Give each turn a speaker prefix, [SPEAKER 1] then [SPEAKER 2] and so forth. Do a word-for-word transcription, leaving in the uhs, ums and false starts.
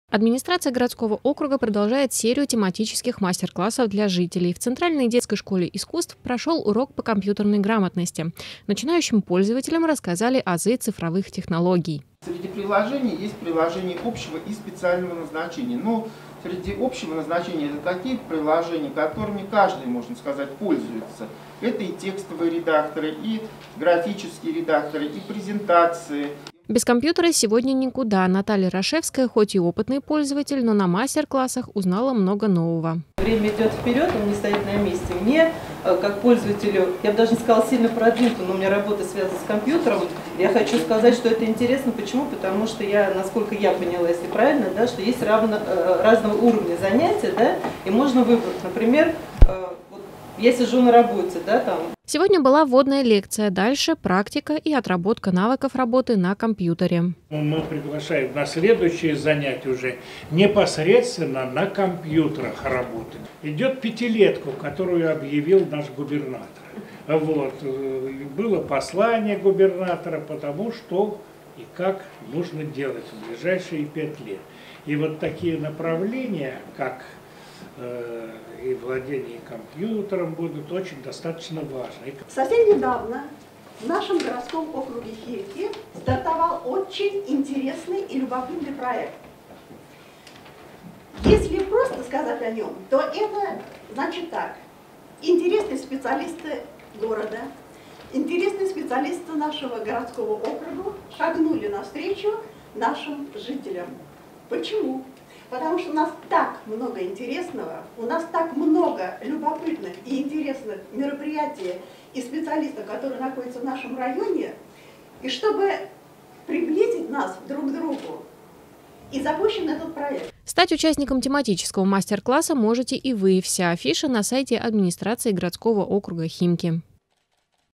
[SPEAKER 1] Администрация городского округа продолжает серию тематических мастер-классов для жителей. В Центральной детской школе искусств прошел урок по компьютерной грамотности. Начинающим пользователям рассказали азы цифровых технологий.
[SPEAKER 2] Среди приложений есть приложения общего и специального назначения. Но среди общего назначения это такие приложения, которыми каждый, можно сказать, пользуется. Это и текстовые редакторы, и графические редакторы, и презентации.
[SPEAKER 1] Без компьютера сегодня никуда. Наталья Рашевская, хоть и опытный пользователь, но на мастер-классах узнала много нового.
[SPEAKER 3] Время идет вперед, он не стоит на месте. Мне, как пользователю, я бы даже не сказала сильно продвинутую, но у меня работа связана с компьютером. Я хочу сказать, что это интересно. Почему? Потому что я, насколько я поняла, если правильно, да, что есть равно, разного уровня занятия, да, и можно выбрать, например, вот, я сижу на работе, да, там.
[SPEAKER 1] Сегодня была вводная лекция, дальше практика и отработка навыков работы на компьютере.
[SPEAKER 4] Мы приглашаем на следующее занятие уже непосредственно на компьютерах работать. Идет пятилетку, которую объявил наш губернатор. Вот. Было послание губернатора по тому, что и как нужно делать в ближайшие пять лет. И вот такие направления, как и владение компьютером, будут очень достаточно важны.
[SPEAKER 5] Совсем недавно в нашем городском округе Химки стартовал очень интересный и любопытный проект. Если просто сказать о нем, то это значит так. Интересные специалисты города, интересные специалисты нашего городского округа шагнули навстречу нашим жителям. Почему? Потому что у нас так много интересного, у нас так много любопытных и интересных мероприятий и специалистов, которые находятся в нашем районе, и чтобы приблизить нас друг к другу, и запущен этот проект.
[SPEAKER 1] Стать участником тематического мастер-класса можете и вы. Вся афиша на сайте администрации городского округа Химки.